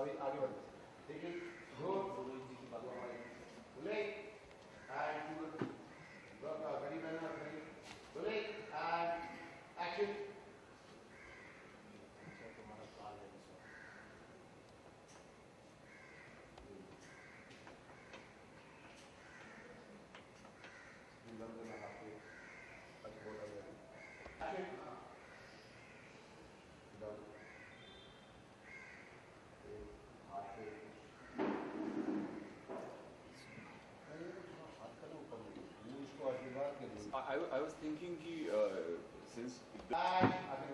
अभी आगे बढ़ ठीक है गो बुले एंड घड़ी करना घड़ी बुले एंड एक्शन तुम्हारा काल है I was thinking कि since right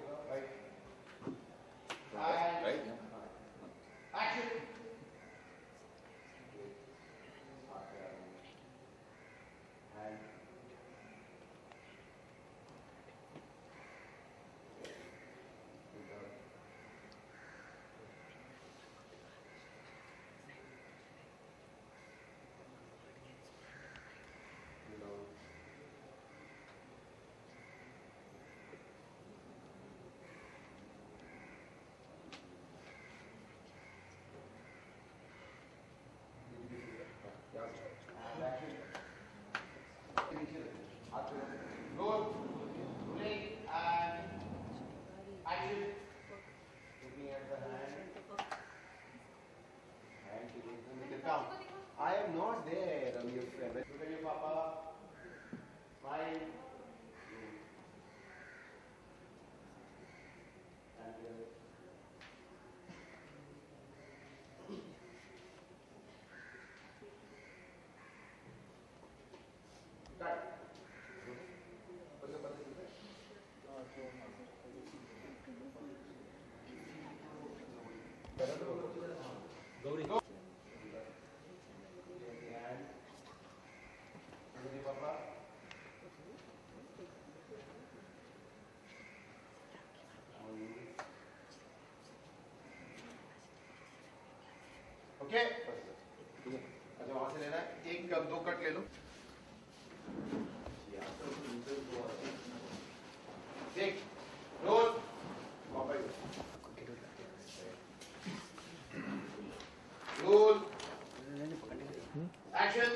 right action I am not there, your friend. Look at your papa. Smile. Gauri. Okay अच्छा वहां से लेना है एक कप दो कट ले लो देख roll roll action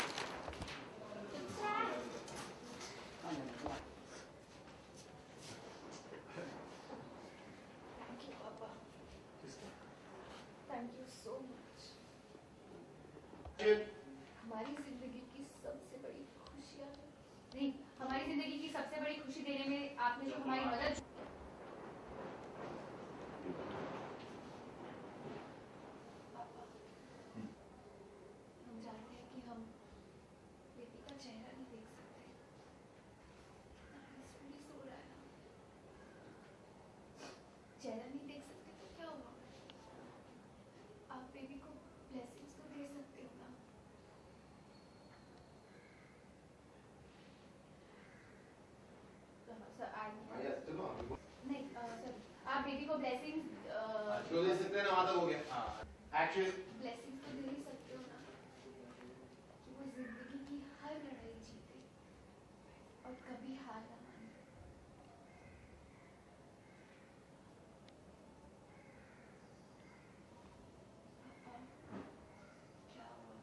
Thank you so much. हमारी जिंदगी की सबसे बड़ी खुशियाँ नहीं, हमारी जिंदगी की सबसे बड़ी खुशी देने में आपने जो हमारी मदद पापा, हम जानते हैं कि हम बेटी का चेहरा नहीं देख सकते, इसलिए सो रहा है ना, चेहरा नहीं देख सकते तो क्या हुआ? आप बेबी को ब्लेसिंग्स तो दे सकते हो ना? नहीं सर, आप बेबी को ब्लेसिंग्स जो दे सकते हैं ना वहां तक हो गया एक्शन ब्लेसिंग्स तो दे ही सकते हो ना कि वो जिंदगी की हर लड़ाई जीते और कभी हार ना माने। क्या हुआ?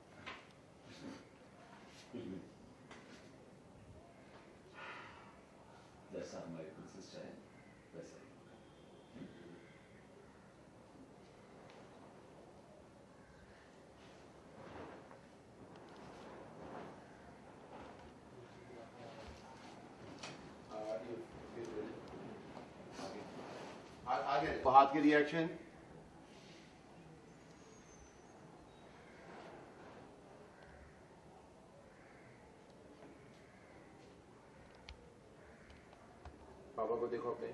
जैसा हमारी प्रिंसेस चाहे वैसा ही आगे हाथ के रिएक्शन पापा को देखो अपने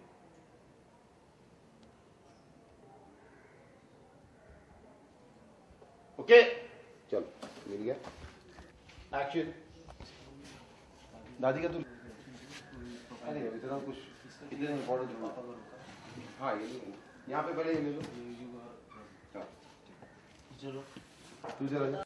ओके चल मिल गया एक्शन दादी का तू अरे इतना कुछ इतना इम्पोर्टेंट हाँ ये यहाँ पे पहले ये ले लो चलो तू चला जा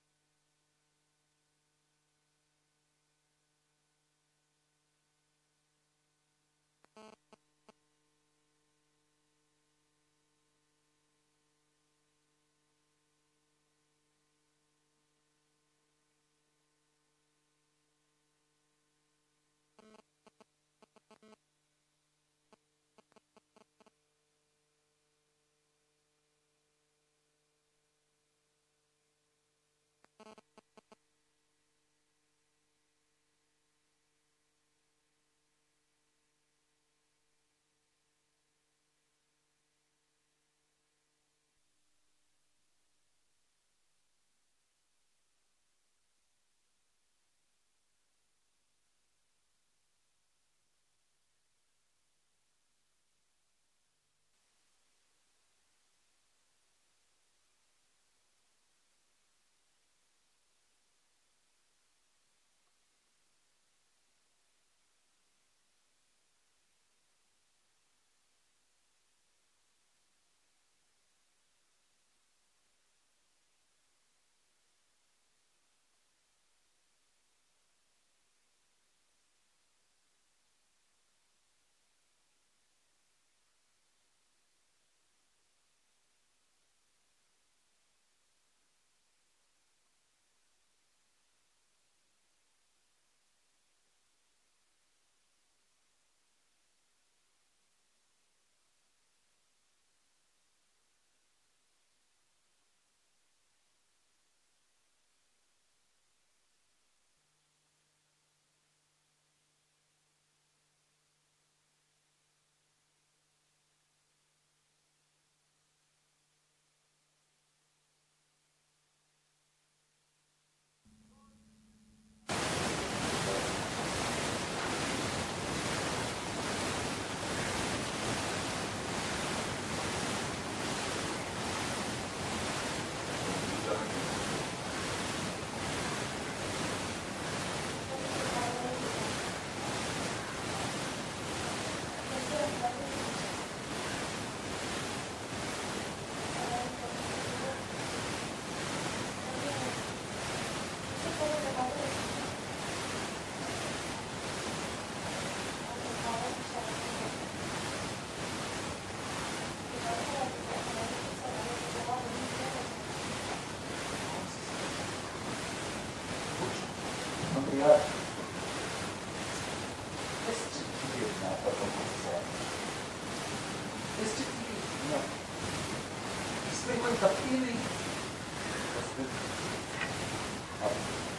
तकती ही नहीं। बस फिर अब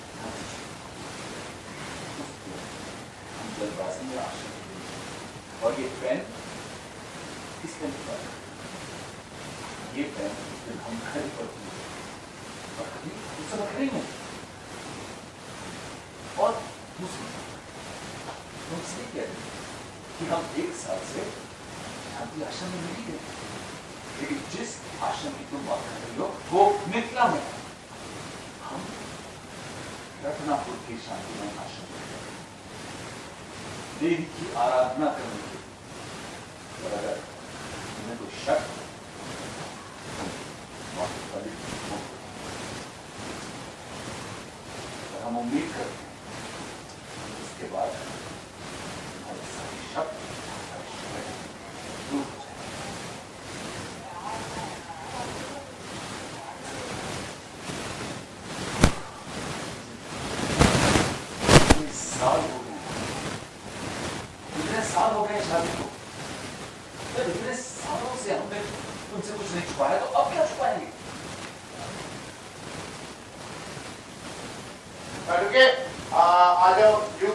हम जल्दबाजी में आशा। और ये पेन किस पेन का है? ये पेन हम घर पर और कभी दूसरा करेंगे। और मुझसे कह रहे कि हम 1 साल से शांति आश्रम में नहीं गए, लेकिन जिस आश्रम की तुम बात कर रही हो वो मिथिला में है। हम रत्नापुर के शांतिमय आश्रम में देवी की आराधना करने के लिए। और अगर तुम्हें कोई शक तो हम उम्मीद करते हैं उसके बाद हमारे सारे शब्द दूर हो जाए। साल हो गए, इतने साल हो गए शादी को। जब इतने सालों से हमने तुमसे कुछ नहीं छुपाया तो अब क्या छुपाएंगे? आ जाओ यू।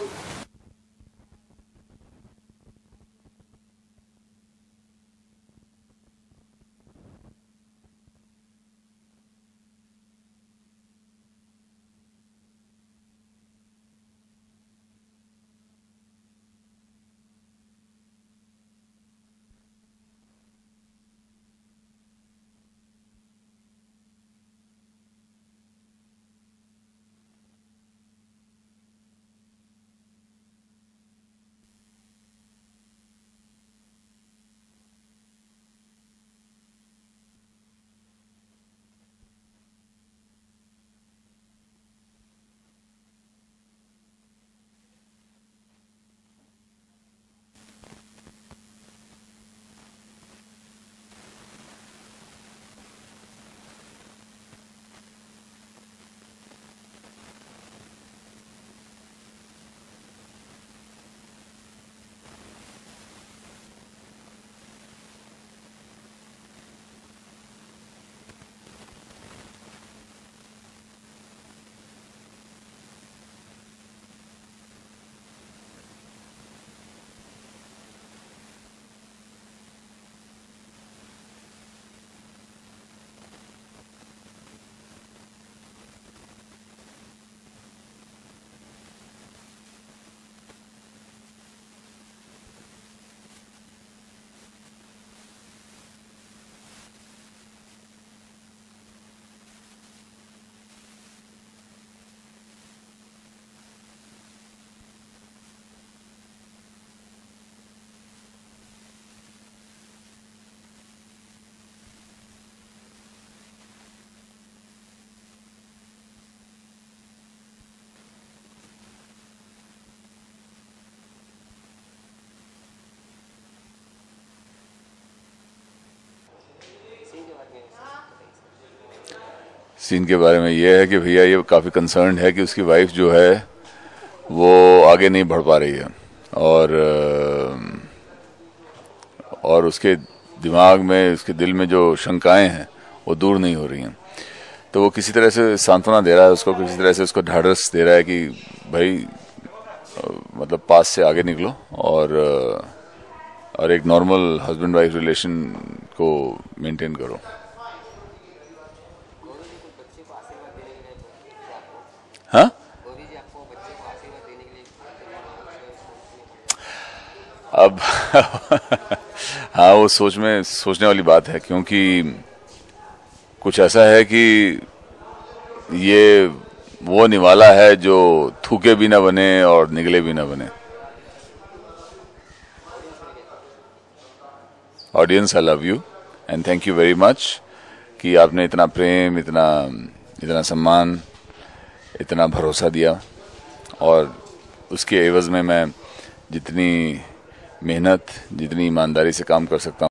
सीन के बारे में यह है कि भैया ये काफ़ी कंसर्न है कि उसकी वाइफ जो है वो आगे नहीं बढ़ पा रही है और उसके दिमाग में, उसके दिल में जो शंकाएं हैं वो दूर नहीं हो रही हैं। तो वो किसी तरह से सांत्वना दे रहा है उसको, किसी तरह से उसको ढाढ़स दे रहा है कि भाई मतलब पास से आगे निकलो और एक नॉर्मल हस्बैंड वाइफ रिलेशन को मेंटेन करो। हाँ अब हाँ वो सोचने वाली बात है, क्योंकि कुछ ऐसा है कि ये वो निवाला है जो थूके भी ना बने और निगले भी ना बने। Audience, I love you and thank you very much कि आपने इतना प्रेम, इतना सम्मान, इतना भरोसा दिया, और उसके एवज में मैं जितनी मेहनत, जितनी ईमानदारी से काम कर सकता हूँ